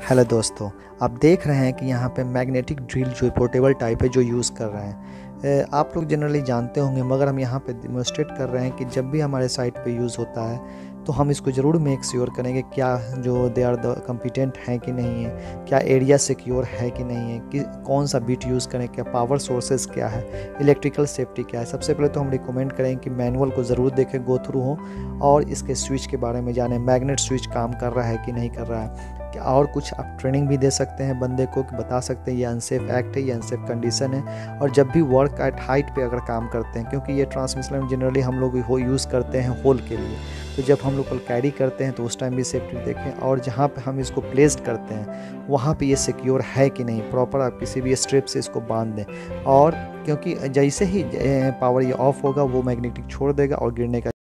Hello दोस्तों, आप देख रहे हैं कि यहाँ पे मैग्नेटिक ड्रिल जो पोर्टेबल टाइप है जो यूज़ कर रहे हैं। आप लोग जनरली जानते होंगे, मगर हम यहाँ पे डेमोन्स्ट्रेट कर रहे हैं कि जब भी हमारे साइट पे यूज़ होता है तो हम इसको ज़रूर मेक श्योर करेंगे क्या जो दे आर द कम्पिटेंट हैं कि नहीं है, क्या एरिया सिक्योर है कि नहीं है, कि कौन सा बिट यूज़ करें, क्या पावर सोर्सेज क्या है, इलेक्ट्रिकल सेफ्टी क्या है। सबसे पहले तो हम रिकमेंड करेंगे कि मैनुअल को ज़रूर देखें, गो थ्रू हो, और इसके स्विच के बारे में जानें, मैग्नेट स्विच काम कर रहा है कि नहीं कर रहा है। और कुछ आप ट्रेनिंग भी दे सकते हैं बंदे को, कि बता सकते हैं ये अनसेफ एक्ट है, ये अनसेफ कंडीशन है। और जब भी वर्क एट हाइट पे अगर काम करते हैं, क्योंकि ये ट्रांसमिशन जनरली हम लोग यूज़ करते हैं होल के लिए, तो जब हम लोग कैरी करते हैं तो उस टाइम भी सेफ्टी देखें। और जहाँ पे हम इसको प्लेस्ड करते हैं वहाँ पे ये सिक्योर है कि नहीं, प्रॉपर आप किसी भी स्ट्रिप से इसको बांध दें। और क्योंकि जैसे ही पावर ये ऑफ होगा वो मैग्नेटिक छोड़ देगा और गिरने का